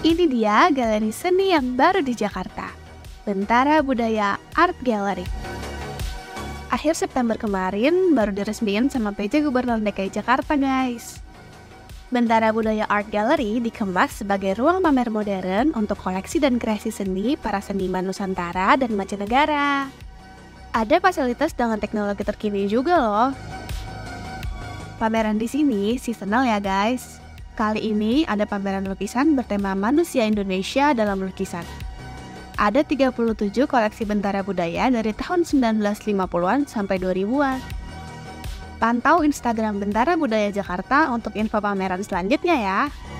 Ini dia galeri seni yang baru di Jakarta, Bentara Budaya Art Gallery. Akhir September kemarin baru diresmiin sama PJ Gubernur DKI Jakarta, guys. Bentara Budaya Art Gallery dikemas sebagai ruang pamer modern untuk koleksi dan kreasi seni para seniman Nusantara dan mancanegara. Ada fasilitas dengan teknologi terkini juga loh. Pameran di sini seasonal ya, guys. Kali ini ada pameran lukisan bertema manusia Indonesia dalam lukisan. Ada 37 koleksi bentara budaya dari tahun 1950-an sampai 2000-an. Pantau Instagram Bentara Budaya Jakarta untuk info pameran selanjutnya ya.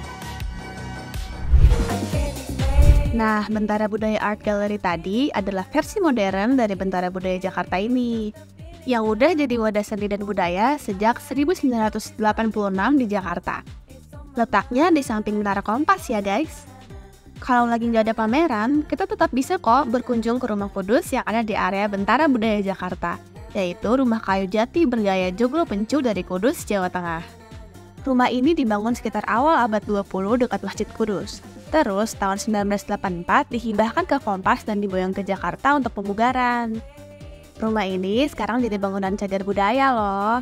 Nah, Bentara Budaya Art Gallery tadi adalah versi modern dari Bentara Budaya Jakarta ini, yang udah jadi wadah seni dan budaya sejak 1986 di Jakarta. Letaknya di samping Menara Kompas ya, guys. Kalau lagi nggak ada pameran, kita tetap bisa kok berkunjung ke Rumah Kudus yang ada di area Bentara Budaya Jakarta, yaitu rumah kayu jati bergaya joglo pencu dari Kudus, Jawa Tengah. Rumah ini dibangun sekitar awal abad 20 dekat Masjid Kudus. Terus tahun 1984 dihibahkan ke Kompas dan diboyong ke Jakarta untuk pemugaran. Rumah ini sekarang jadi bangunan cagar budaya loh.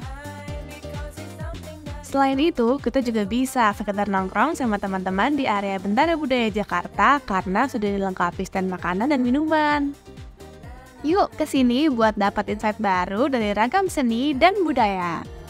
Selain itu, kita juga bisa sekedar nongkrong sama teman-teman di area Bentara Budaya Jakarta karena sudah dilengkapi stand makanan dan minuman. Yuk ke sini buat dapat insight baru dari ragam seni dan budaya.